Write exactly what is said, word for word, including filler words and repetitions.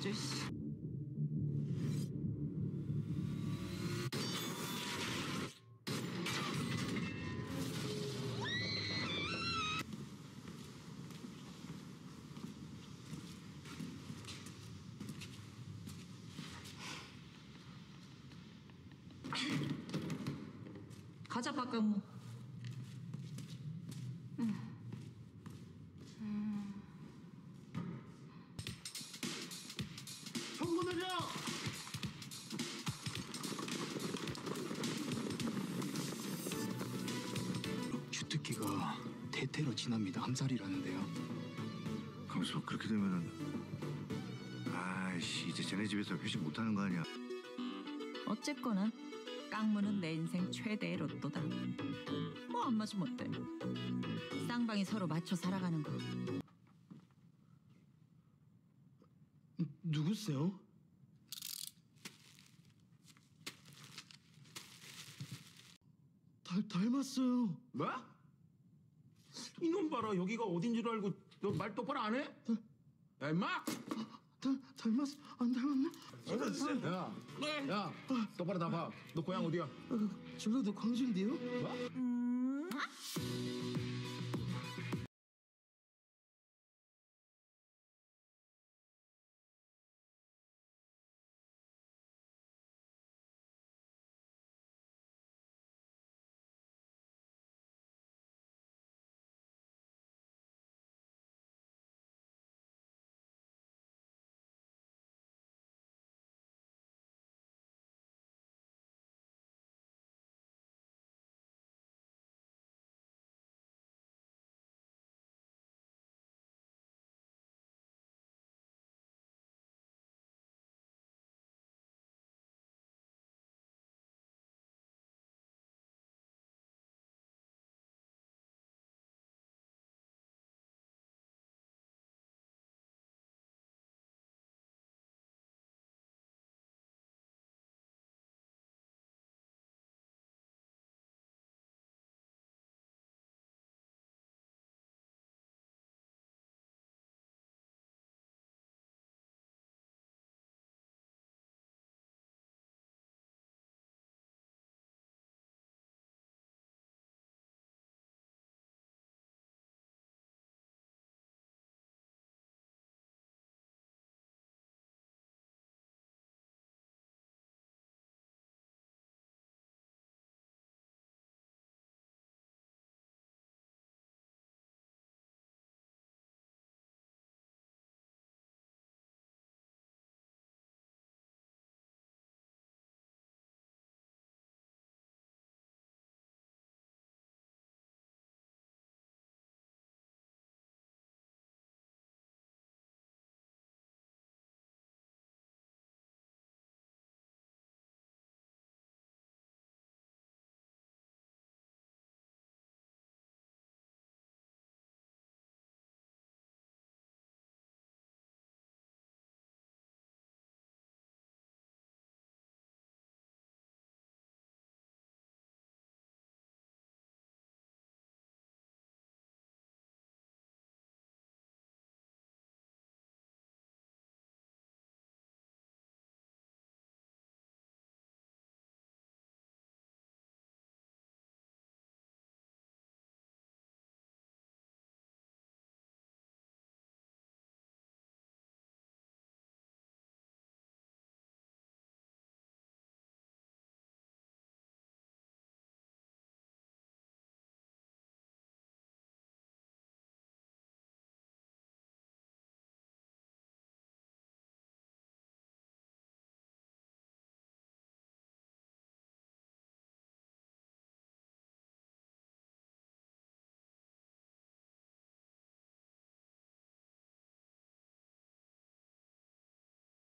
진짜. 가자, 박강모. 청구 내려! 주특기가 대테러 진압니다. 암살이라는데요. 가만있어. 그렇게 되면은 아이씨 이제 쟤네 집에서 회식 못하는 거 아니야. 어쨌거나 깡무는 내 인생 최대의 로또다. 뭐 안 맞으면 어때? 쌍방이 서로 맞춰 살아가는 거. 누구세요? 닮, 닮았어요. 뭐? 이놈 봐라. 여기가 어딘 줄 알고 너 말 똑바로 안 해? 야 임마! 닮, 닮았어? 안 닮았나? 야, 야, 똑바로 나봐. 너 고향 어디야? 어, 전라도 광주인데요? 뭐? 음...